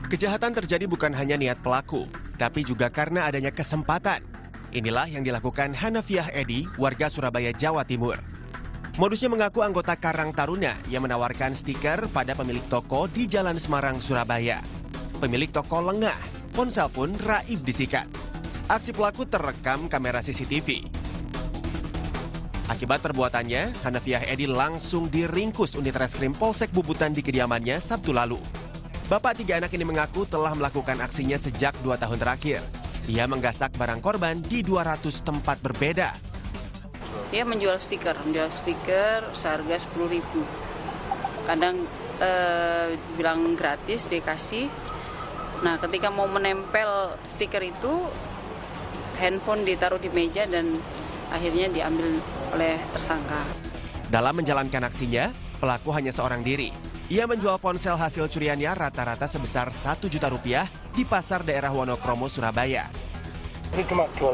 Kejahatan terjadi bukan hanya niat pelaku, tapi juga karena adanya kesempatan. Inilah yang dilakukan Hanafiah Edi, warga Surabaya, Jawa Timur. Modusnya mengaku anggota Karang Taruna yang menawarkan stiker pada pemilik toko di Jalan Semarang, Surabaya. Pemilik toko lengah, ponsel pun raib disikat. Aksi pelaku terekam kamera CCTV. Akibat perbuatannya, Hanafiah Edi langsung diringkus unit reskrim Polsek Bubutan di kediamannya Sabtu lalu. Bapak 3 anak ini mengaku telah melakukan aksinya sejak 2 tahun terakhir. Ia menggasak barang korban di 200 tempat berbeda. Dia menjual stiker seharga 10.000. Kadang bilang gratis dikasih. Nah, ketika mau menempel stiker itu, handphone ditaruh di meja dan akhirnya diambil oleh tersangka. Dalam menjalankan aksinya, pelaku hanya seorang diri. Ia menjual ponsel hasil curiannya rata-rata sebesar Rp1 juta di pasar daerah Wonokromo, Surabaya. Ini cuma jual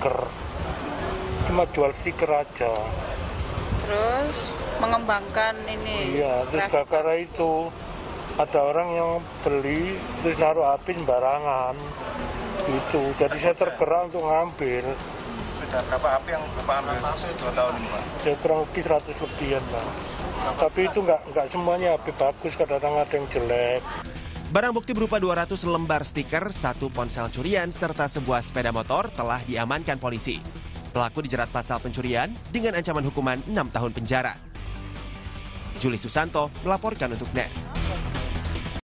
stiker aja. Terus mengembangkan ini. Iya, terus gara-gara itu ada orang yang beli terus naruh api sembarangan. Itu, jadi saya tergerak untuk ngambil. Sudah berapa api yang Bapak ambil 2 tahun ini, Pak? Ya kurang lebih 100 lebihan, Pak. Tapi itu nggak semuanya api bagus, kadang-kadang ada yang jelek. Barang bukti berupa 200 lembar stiker, 1 ponsel curian, serta sebuah sepeda motor telah diamankan polisi. Pelaku dijerat pasal pencurian dengan ancaman hukuman 6 tahun penjara. Juli Susanto melaporkan untuk NET.